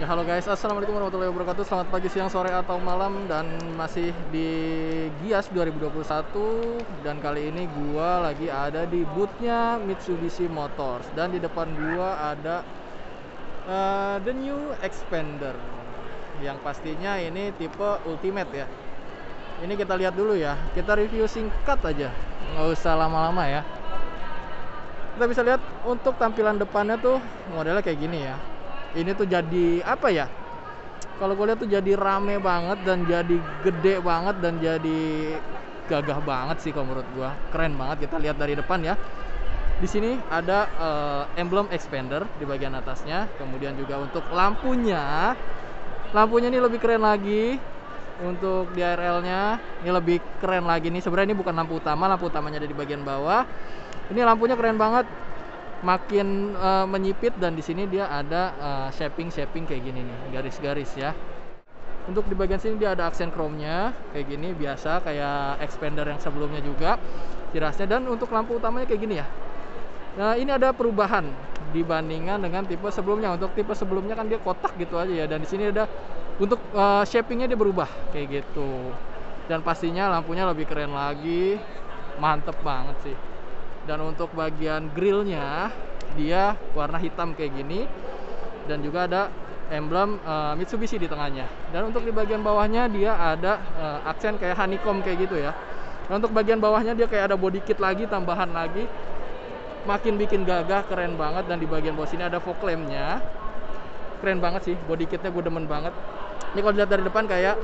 Ya, halo guys, assalamualaikum warahmatullahi wabarakatuh. Selamat pagi, siang, sore, atau malam. Dan masih di Gias 2021. Dan kali ini gua lagi ada di boothnya Mitsubishi Motors. Dan di depan gua ada the new Expander, yang pastinya ini tipe Ultimate ya. Ini kita lihat dulu ya. Kita review singkat aja, nggak usah lama-lama ya. Kita bisa lihat untuk tampilan depannya tuh modelnya kayak gini ya. Ini tuh jadi apa ya? Kalau gue lihat tuh jadi rame banget dan jadi gede banget dan jadi gagah banget sih kalau menurut gue. Keren banget. Kita lihat dari depan ya. Di sini ada emblem Expander di bagian atasnya. Kemudian juga untuk lampunya. Lampunya ini lebih keren lagi. Untuk DRL-nya ini lebih keren lagi nih. Sebenarnya ini bukan lampu utama, lampu utamanya ada di bagian bawah. Ini lampunya keren banget. Makin menyipit, dan di sini dia ada shaping kayak gini nih, garis-garis ya. Untuk di bagian sini dia ada aksen chrome-nya kayak gini, biasa kayak Expander yang sebelumnya juga cirasnya. Dan untuk lampu utamanya kayak gini ya. Nah, ini ada perubahan dibandingkan dengan tipe sebelumnya. Untuk tipe sebelumnya kan dia kotak gitu aja ya, dan di sini ada untuk shapingnya dia berubah kayak gitu. Dan pastinya lampunya lebih keren lagi, mantep banget sih. Dan untuk bagian grillnya dia warna hitam kayak gini, dan juga ada emblem Mitsubishi di tengahnya. Dan untuk di bagian bawahnya dia ada aksen kayak honeycomb kayak gitu ya. Dan untuk bagian bawahnya dia kayak ada body kit lagi, tambahan lagi, makin bikin gagah, keren banget. Dan di bagian bawah sini ada fog lamp-nya, keren banget sih, body kitnya gue demen banget. Ini kalau dilihat dari depan kayak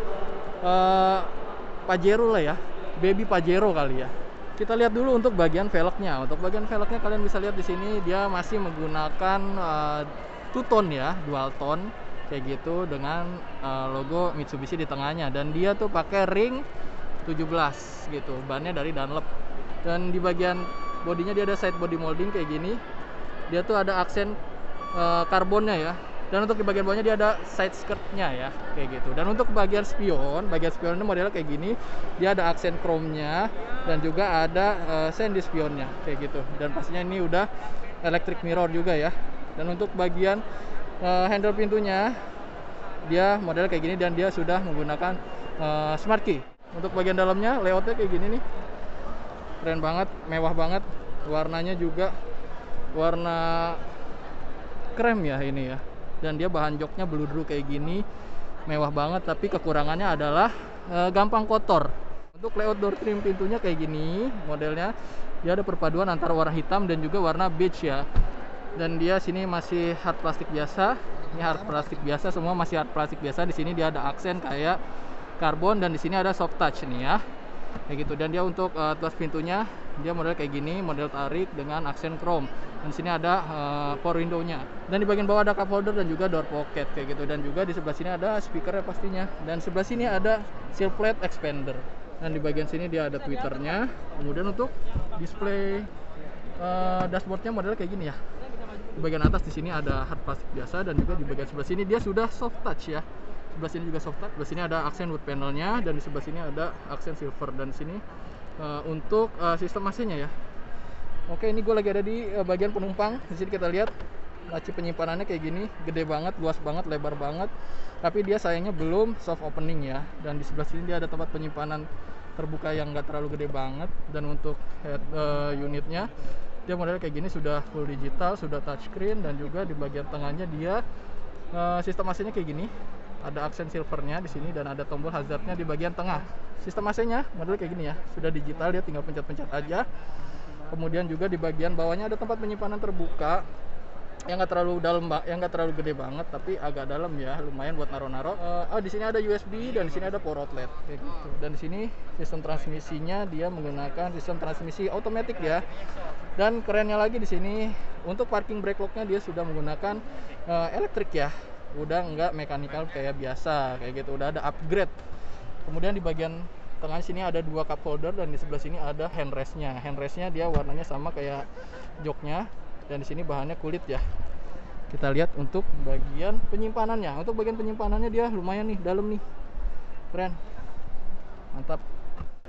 Pajero lah ya, baby Pajero kali ya. Kita lihat dulu untuk bagian velgnya. Untuk bagian velgnya kalian bisa lihat di sini dia masih menggunakan two tone ya, dual tone kayak gitu, dengan logo Mitsubishi di tengahnya. Dan dia tuh pakai ring 17 gitu, bannya dari Dunlop. Dan di bagian bodinya dia ada side body molding kayak gini. Dia tuh ada aksen karbonnya ya. Dan untuk di bagian bawahnya dia ada side skirtnya ya, kayak gitu. Dan untuk bagian spion ini modelnya kayak gini. Dia ada aksen chrome-nya dan juga ada sandy spionnya kayak gitu. Dan pastinya ini udah electric mirror juga ya. Dan untuk bagian handle pintunya dia modelnya kayak gini, dan dia sudah menggunakan smart key. Untuk bagian dalamnya layoutnya kayak gini nih, keren banget, mewah banget. Warnanya juga warna krem ya ini ya. Dan dia bahan joknya bludru kayak gini, mewah banget. Tapi kekurangannya adalah gampang kotor. Untuk layout door trim pintunya kayak gini modelnya, dia ada perpaduan antara warna hitam dan juga warna beige ya. Dan dia sini masih hard plastik biasa. Ini hard plastik biasa, semua masih hard plastik biasa. Di sini dia ada aksen kayak karbon, dan di sini ada soft touch nih ya, kayak gitu. Dan dia untuk tuas pintunya dia model kayak gini, model tarik dengan aksen chrome. Dan sini ada power window-nya. Dan di bagian bawah ada cup holder dan juga door pocket kayak gitu. Dan juga di sebelah sini ada speakernya pastinya. Dan sebelah sini ada seal plate Expander. Dan di bagian sini dia ada tweeternya. Kemudian untuk display dashboardnya model kayak gini ya. Di bagian atas di sini ada hard plastik biasa, dan juga di bagian sebelah sini dia sudah soft touch ya. Sebelah sini juga soft touch. Sebelah sini ada aksen wood panelnya, dan di sebelah sini ada aksen silver. Dan di sini untuk sistem AC-nya ya. Oke, ini gue lagi ada di bagian penumpang. Di sini kita lihat laci penyimpanannya kayak gini, gede banget, luas banget, lebar banget. Tapi dia sayangnya belum soft opening ya. Dan di sebelah sini dia ada tempat penyimpanan terbuka yang nggak terlalu gede banget. Dan untuk head unitnya dia modelnya kayak gini, sudah full digital, sudah touchscreen. Dan juga di bagian tengahnya dia sistem AC-nya kayak gini. Ada aksen silvernya di sini, dan ada tombol hazardnya di bagian tengah. Sistem AC-nya modelnya kayak gini ya, sudah digital, dia tinggal pencet-pencet aja. Kemudian juga di bagian bawahnya ada tempat penyimpanan terbuka yang nggak terlalu dalam, yang nggak terlalu gede banget, tapi agak dalam ya, lumayan buat naro-naro. Di sini ada USB, dan di sini ada power outlet kayak gitu. Dan di sini sistem transmisinya dia menggunakan sistem transmisi otomatis ya. Dan kerennya lagi di sini untuk parking brake lock-nya dia sudah menggunakan elektrik ya. Udah nggak mechanical kayak biasa kayak gitu, udah ada upgrade. Kemudian di bagian tengah sini ada dua cup holder, dan di sebelah sini ada handrestnya. Handrestnya dia warnanya sama kayak joknya, dan di sini bahannya kulit ya. Kita lihat untuk bagian penyimpanannya. Untuk bagian penyimpanannya dia lumayan nih, dalam nih, keren, mantap.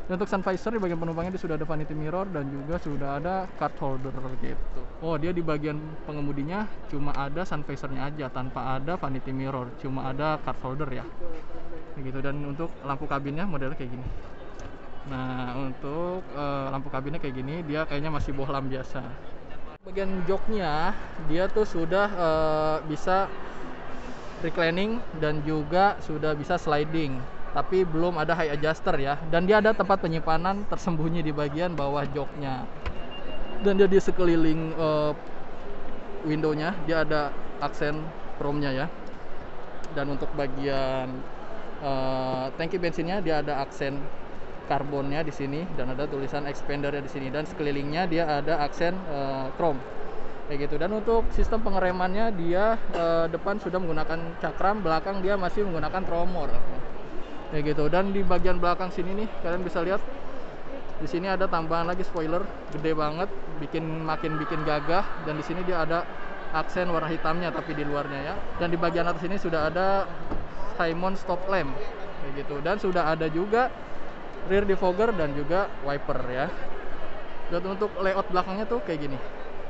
Dan untuk sun visor di bagian penumpangnya dia sudah ada vanity mirror dan juga sudah ada card holder gitu. Oh, dia di bagian pengemudinya cuma ada sun visornya aja tanpa ada vanity mirror, cuma ada card holder ya. Gitu. Dan untuk lampu kabinnya modelnya kayak gini. Nah, untuk lampu kabinnya kayak gini, dia kayaknya masih bohlam biasa. Bagian joknya dia tuh sudah bisa reclining dan juga sudah bisa sliding, tapi belum ada high adjuster ya. Dan dia ada tempat penyimpanan tersembunyi di bagian bawah joknya. Dan dia di sekeliling windownya dia ada aksen chrome-nya ya. Dan untuk bagian tangki bensinnya dia ada aksen karbonnya di sini dan ada tulisan expandernya di sini, dan sekelilingnya dia ada aksen chrome kayak gitu. Dan untuk sistem pengeremannya dia depan sudah menggunakan cakram, belakang dia masih menggunakan tromor kayak gitu. Dan di bagian belakang sini nih kalian bisa lihat di sini ada tambahan lagi spoiler gede banget, makin bikin gagah. Dan di sini dia ada aksen warna hitamnya tapi di luarnya ya. Dan di bagian atas ini sudah ada Simon stop lamp kayak gitu, dan sudah ada juga rear defogger dan juga wiper ya. Dan untuk layout belakangnya tuh kayak gini,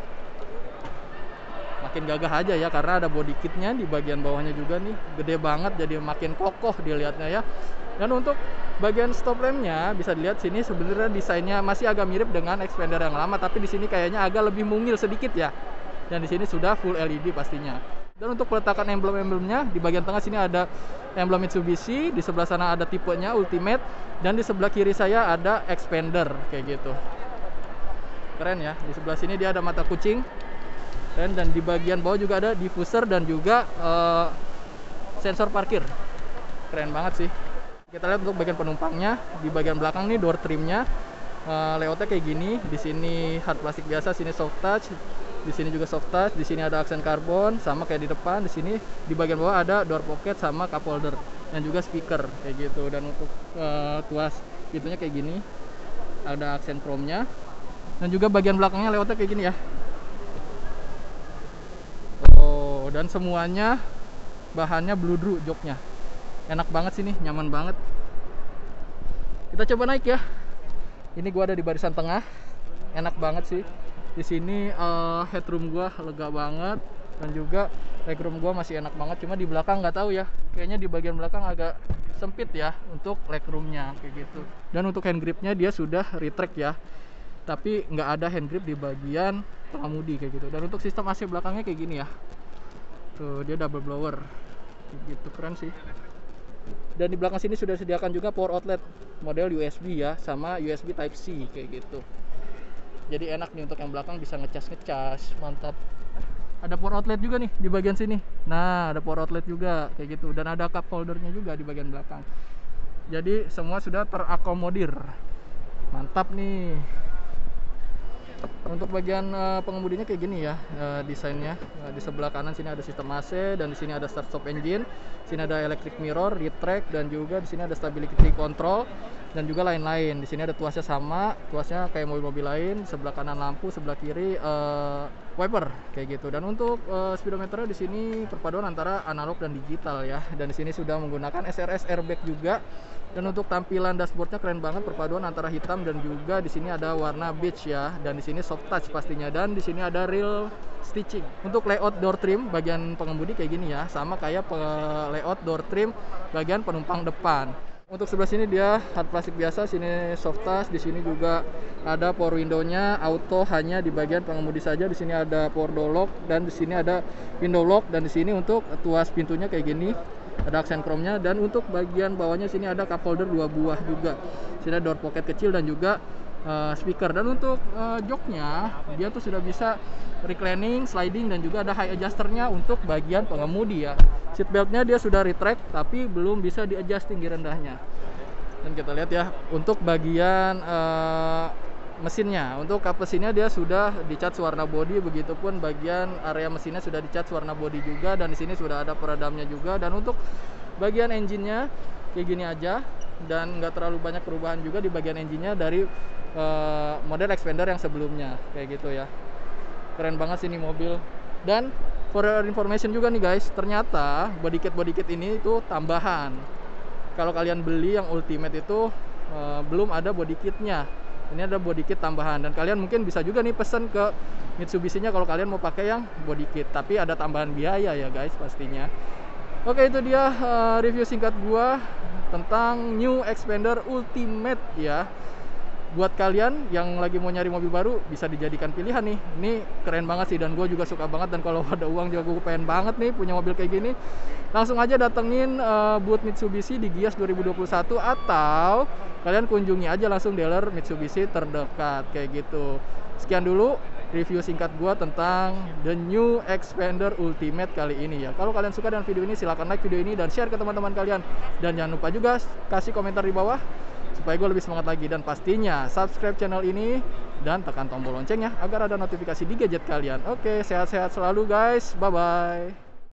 makin gagah aja ya karena ada body kitnya di bagian bawahnya juga nih, gede banget jadi makin kokoh dilihatnya ya. Dan untuk bagian stop lampnya bisa dilihat sini sebenarnya desainnya masih agak mirip dengan Expander yang lama, tapi di sini kayaknya agak lebih mungil sedikit ya. Dan di sini sudah full LED pastinya. Dan untuk peletakan emblem-emblemnya di bagian tengah sini ada emblem Mitsubishi, di sebelah sana ada tipenya Ultimate, dan di sebelah kiri saya ada Expander kayak gitu. Keren ya. Di sebelah sini dia ada mata kucing. Keren. Dan di bagian bawah juga ada diffuser dan juga sensor parkir. Keren banget sih. Kita lihat untuk bagian penumpangnya di bagian belakang nih door trimnya layoutnya kayak gini. Di sini hard plastik biasa, sini soft touch. Di sini juga soft touch, di sini ada aksen karbon sama kayak di depan. Di sini di bagian bawah ada door pocket sama cup holder dan juga speaker kayak gitu. Dan untuk tuas pintunya kayak gini, ada aksen chrome-nya. Dan juga bagian belakangnya layoutnya kayak gini ya. Oh, dan semuanya bahannya bludru joknya. Enak banget sih nih, nyaman banget. Kita coba naik ya. Ini gua ada di barisan tengah. Enak banget sih. Di sini headroom gua lega banget dan juga legroom gua masih enak banget. Cuma di belakang nggak tahu ya, kayaknya di bagian belakang agak sempit ya untuk legroomnya kayak gitu. Dan untuk hand gripnya dia sudah retract ya, tapi nggak ada hand grip di bagian pengemudi kayak gitu. Dan untuk sistem AC belakangnya kayak gini ya, tuh dia double blower gitu, keren sih. Dan di belakang sini sudah disediakan juga power outlet model USB ya, sama USB Type C kayak gitu. Jadi enak nih untuk yang belakang bisa ngecas, mantap. Ada power outlet juga nih di bagian sini. Nah, ada power outlet juga kayak gitu. Dan ada cup holdernya juga di bagian belakang. Jadi semua sudah terakomodir. Mantap nih. Untuk bagian pengemudinya kayak gini ya desainnya. Di sebelah kanan sini ada sistem AC dan di sini ada start stop engine. Sini ada electric mirror, retract, dan juga di sini ada stability control dan juga lain-lain. Di sini ada tuasnya sama, tuasnya kayak mobil-mobil lain. Sebelah kanan lampu, sebelah kiri wiper kayak gitu. Dan untuk speedometernya di sini perpaduan antara analog dan digital ya. Dan di sini sudah menggunakan SRS airbag juga. Dan untuk tampilan dashboardnya keren banget, perpaduan antara hitam dan juga di sini ada warna beige ya. Dan di sini soft touch pastinya, dan di sini ada real stitching. Untuk layout door trim bagian pengemudi kayak gini ya, sama kayak layout door trim bagian penumpang depan. Untuk sebelah sini dia hard plastik biasa, sini soft touch, di sini juga ada power window-nya auto hanya di bagian pengemudi saja. Di sini ada power door lock dan di sini ada window lock, dan di sini untuk tuas pintunya kayak gini. Ada aksen chrome-nya, dan untuk bagian bawahnya sini ada cup holder 2 buah juga. Sini ada door pocket kecil dan juga speaker. Dan untuk joknya dia tuh sudah bisa reclining, sliding, dan juga ada high adjusternya untuk bagian pengemudi ya. Seat beltnya dia sudah retract tapi belum bisa di adjusting tinggi rendahnya. Dan kita lihat ya untuk bagian mesinnya, untuk kap mesinnya dia sudah dicat warna body, begitupun bagian area mesinnya sudah dicat warna body juga, dan di sini sudah ada peredamnya juga. Dan untuk bagian engine-nya kayak gini aja, dan nggak terlalu banyak perubahan juga di bagian engine-nya dari model Expander yang sebelumnya kayak gitu ya. Keren banget sih ini mobil. Dan for your information juga nih guys, ternyata body kit ini itu tambahan. Kalau kalian beli yang Ultimate itu belum ada body kitnya. Ini ada body kit tambahan, dan kalian mungkin bisa juga nih pesen ke Mitsubishi-nya kalau kalian mau pakai yang body kit, tapi ada tambahan biaya ya guys pastinya. Oke, itu dia review singkat gua tentang New Xpander Ultimate ya. Buat kalian yang lagi mau nyari mobil baru, bisa dijadikan pilihan nih. Ini keren banget sih, dan gue juga suka banget. Dan kalau ada uang juga gue pengen banget nih punya mobil kayak gini. Langsung aja datengin booth Mitsubishi di Gias 2021, atau kalian kunjungi aja langsung dealer Mitsubishi terdekat kayak gitu. Sekian dulu review singkat gue tentang The New Xpander Ultimate kali ini ya. Kalau kalian suka dengan video ini, silahkan like video ini dan share ke teman-teman kalian. Dan jangan lupa juga kasih komentar di bawah supaya gue lebih semangat lagi, dan pastinya subscribe channel ini dan tekan tombol loncengnya agar ada notifikasi di gadget kalian. Oke, sehat-sehat selalu guys, bye bye.